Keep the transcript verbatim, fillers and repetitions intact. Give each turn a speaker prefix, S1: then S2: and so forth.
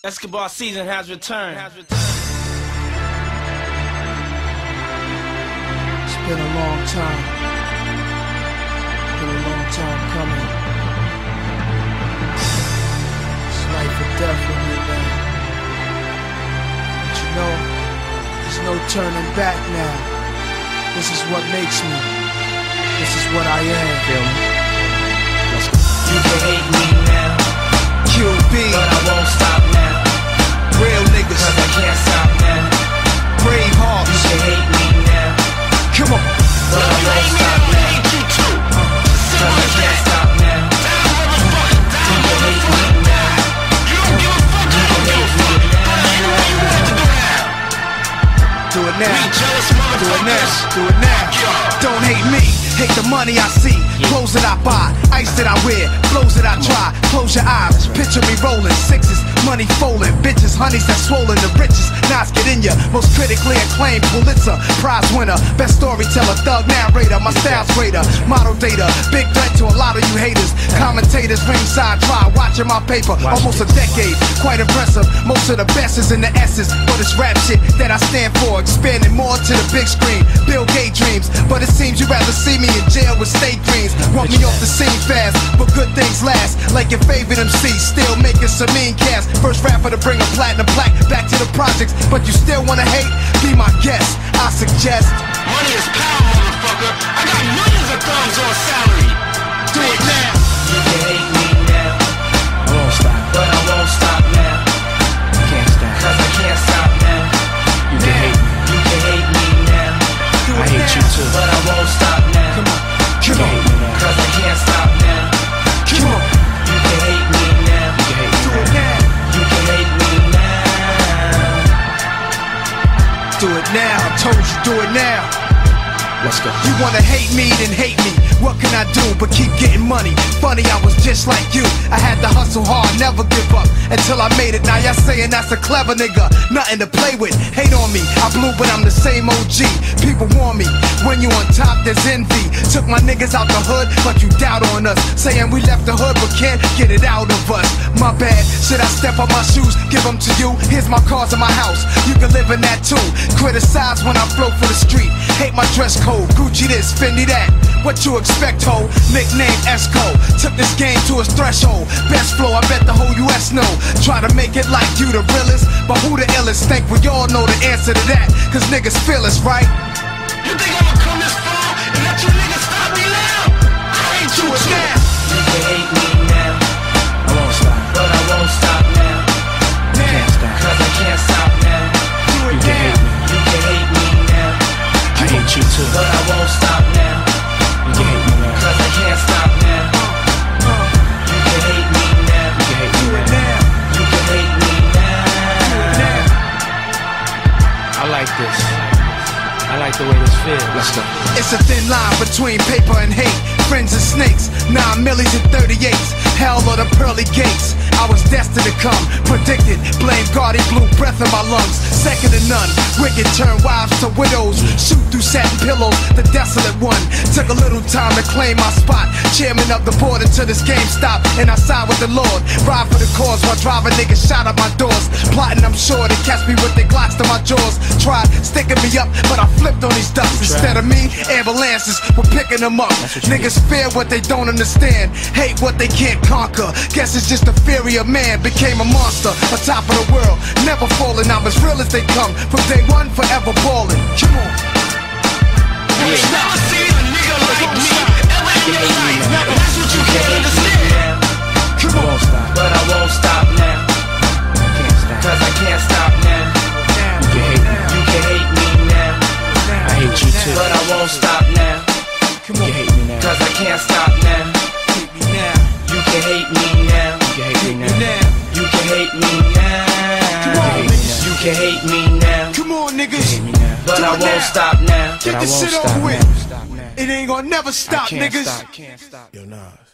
S1: Escobar season has returned.
S2: It's been a long time. Been a long time coming. It's life or death for me, man. But you know, there's no turning back now. This is what makes me. This is what I am.
S1: Feel me? Let's go. You can hate me now,
S2: Q B,
S1: but I won't stop now.
S2: Real niggas,
S1: Cause I can't stop now.
S2: brave
S1: You
S2: hearts.
S1: can hate me now,
S2: Come on.
S1: but I won't stop now. Cause I can't stop now. You can hate me now. You can hate me now.
S2: Do it now. Do it now. Do it now. Don't hate me. Hate the money I see. Clothes that I buy. Ice that I wear. Flows that I try. Close your eyes. Picture me rolling. Sixes. Money folding. Bitches. Honeys that swollen. The richest. Knots get in ya. Most critically acclaimed Pulitzer Prize winner. Best storyteller. Thug narrator. My style's greater. Model data. Big threat to a lot of you haters. Commentators ringside try. Watching my paper. Almost a decade. Quite impressive. Most of the best is in the S's. But it's rap shit that I stand for. Expanding more to the big screen. Bill Gates dreams. But it seems you'd rather see me in jail with state dreams. Want me off the scene fast, but good things last. Like your favorite M C, still making some mean cast. First rapper to bring a platinum plaque back to the projects. But you still wanna hate? Be my guest, I suggest.
S3: Money is power, motherfucker. I got millions of thumbs on salary.
S2: Do it now.
S1: You can hate me now,
S2: I won't stop.
S1: but I won't stop now.
S2: I can't stop.
S1: Cause I can't stop now.
S2: You can hate me.
S1: You can hate me now,
S2: Do it
S1: I hate
S2: now.
S1: you too, but I won't stop now.
S2: Come on.
S1: You
S2: Come
S1: can
S2: on.
S1: hate me now, cause I can't stop now.
S2: Come on.
S1: You can hate me now,
S2: You can hate me. Do it now.
S1: you can hate me now.
S2: Do it now. I told you, do it now.
S1: Let's go.
S2: You wanna hate me, then hate me. What can I do but keep getting money? Funny, I was just like you. I had to hustle hard, never give up until I made it. Now y'all saying that's a clever nigga, nothing to play with. Hate on me, I blew, but I'm the same O G. People want me. When you on top, there's envy. Took my niggas out the hood, but you doubt on us. Saying we left the hood, but can't get it out of us. My bad, should I step on my shoes, give them to you? Here's my cars in my house, you can live in that too. Criticize when I flow for the street. Hate my dress code, Gucci this, Fendi that. What you expect, ho? Nickname Esco. Took this game to its threshold. Best flow, I bet the whole U S know. Try to make it like you the realest, but who the illest? Think we all know the answer to that, cause niggas feel us, right?
S3: You think I'ma come this far and let you niggas stop me now? I ain't
S2: Do
S3: you
S2: it
S3: too.
S2: now.
S1: You can hate me now,
S2: I won't stop.
S1: but I won't stop now.
S2: Can't stop.
S1: Cause I can't stop now.
S2: Do it
S1: You can
S2: now.
S1: hate me, you can hate me now,
S2: I hate you too.
S1: but I won't stop now.
S2: You can hate me now.
S1: Cause I can't stop now. You can hate me now,
S2: You can hate me Do it now. now.
S1: you can hate me now.
S2: I like this. I like the way this feels. Let's go. It's a thin line between paper and hate. Friends and snakes, nine millies and thirty-eights. Hell or the pearly gates. I was destined to come, predicted. Blame God, he blew breath in my lungs. Second to none. Wicked turn wives to widows. Shoot through satin pillows, the desolate one. Took a little time to claim my spot. Chairman of the board until this game stopped, and I side with the Lord. Ride for the cause while driving niggas shot at my doors. Plotting, I'm sure they catch me with their glocks to my jaws. Tried sticking me up, but I flipped on these ducks. Instead of me, ambulances were picking them up. Niggas fear what they don't understand, hate what they can't conquer. Guess it's just the fury of man. Became a monster, on top of the world, never falling. I'm as real as they come, from day one, forever balling. Come on.
S3: You ain't never seen a nigga like me ever in your life. That's what you can't understand.
S2: Come on.
S1: But I won't stop now.
S2: Can't stop.
S1: Cause I can't stop now.
S2: You can hate me.
S1: You can hate me now,
S2: I hate you too.
S1: but I won't stop now.
S2: Come on. You can hate me now.
S1: Cause I can't stop now.
S2: Hate me now.
S1: You can hate me now.
S2: You can hate me now.
S1: You can hate me
S2: Come on,
S1: now.
S2: niggas.
S1: You can hate me now,
S2: Come on, niggas. Hate me now.
S1: but
S2: Do
S1: I
S2: it
S1: won't
S2: now.
S1: stop now.
S2: Get
S4: I
S2: this
S4: won't
S2: shit
S4: stop
S2: over
S4: now.
S2: with.
S4: Stop now.
S2: It ain't gonna never stop,
S4: Can't
S2: niggas.
S4: stop. Can't stop. Yo, Nas.